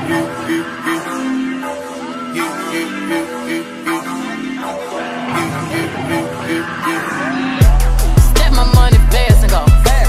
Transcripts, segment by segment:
Step my money fast and go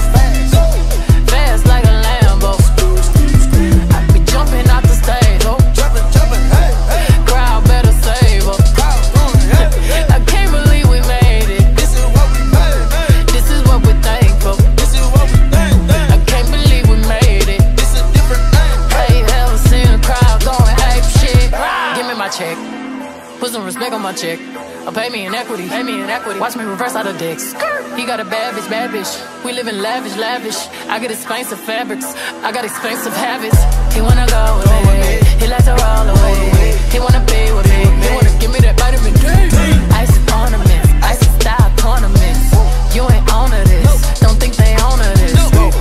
fast like a Lambo. I be jumping out the stage, oh, jumping, hey. Crowd better save up. I can't believe we made it. This is what we made. This is what we're thankful. This is what we think. I can't believe we made it. This is a different thing. Hey, ever seen a crowd going ape shit? Give me my check. Put some respect on my check. Pay me in equity, Watch me reverse out of dicks. He got a bad bitch. We live in lavish. I get expensive fabrics, I got expensive habits. He wanna go with me, he likes to roll away. He wanna be with me, he wanna give me that vitamin D. Ice ornaments, ice style ornaments. You ain't on to this, don't think they own to this.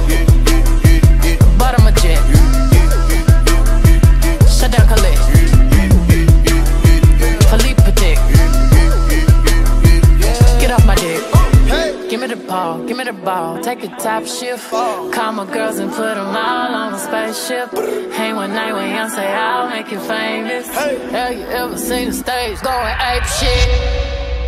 But I'm a jet. Shut down, Khalid. Philippe Petit. Get off my dick. Give me the ball, take a top shift. Call my girls and put them all on a spaceship. Hang one night when young say I'll make you famous. Have you ever seen the stage going ape shit?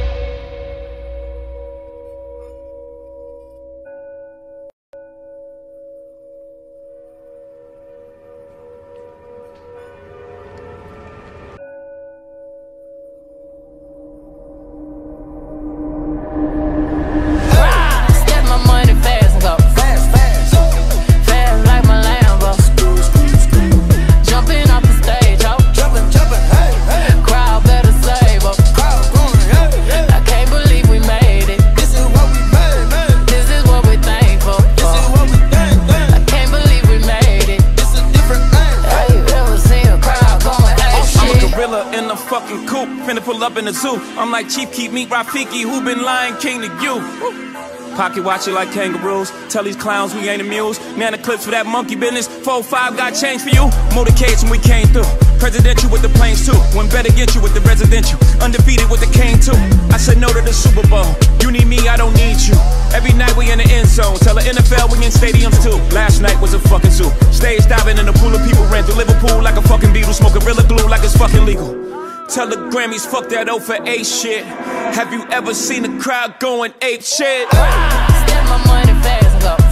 Up in the zoo, I'm like Chief Keep Meat Rafiki, who been Lion King to you. Pocket watch it like kangaroos. Tell these clowns we ain't amused. Man, the clips for that monkey business. 4-5 got change for you. Motorcades when we came through. Presidential with the planes too. When better get you with the residential. Undefeated with the cane too. I said no to the Super Bowl. You need me, I don't need you. Every night we in the end zone. Tell the NFL we in stadiums too. Last night was a fucking zoo. Stage diving in a pool of people. Ran through Liverpool like a fucking beetle. Smoke Gorilla Glue like it's fucking legal. Tell the Grammys, fuck that O for A shit. Have you ever seen a crowd going ape shit? Step my money fast and go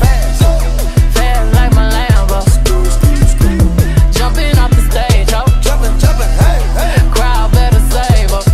fast like my Lambo. Jumping off the stage, oh, jumping, hey. Crowd better save up.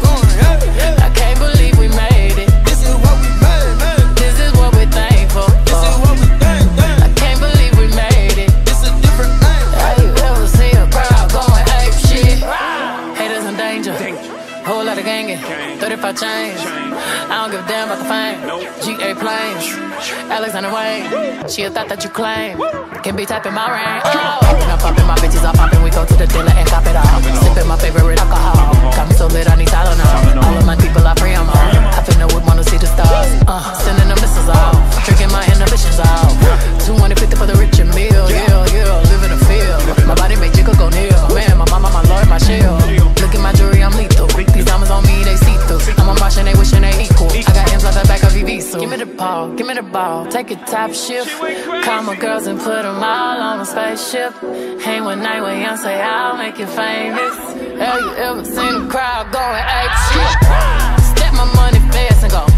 I can't believe we made it. This is what we made. This is what we're thankful. This is what we think. I can't believe we made it. This is a different thing. Have you ever seen a crowd going ape shit? Haters in danger. Whole lot of gangin'. 35 chains. I don't give a damn about the fame. GA planes. Alexander Wayne. She a thought that you claim. Can be typing my rain. I'm popping my bitches, I'm popping. We go to the dealer and cop it all. Sipping my favorite alcohol. Got me so lit, I need Tylenol. All of my people I free, I'm on. I finna would wanna see the stars. Sending the missiles off. Drinking my inhibitions off. 250 for the rich and meal. Yeah. Live in the field. My body make jiggle go near. Man, my mama, my lord, my shield. Look at my jewelry, I'm lethal. These diamonds on me, they see through. I'm on Martian, they wishing they equal. I got M's like the back of EV, so give me the ball, take a top shift. Call my girls and put them all on a spaceship. Hang one night when young say I'll make you famous. Have you ever seen a crowd going ape shit? Step my money fast and go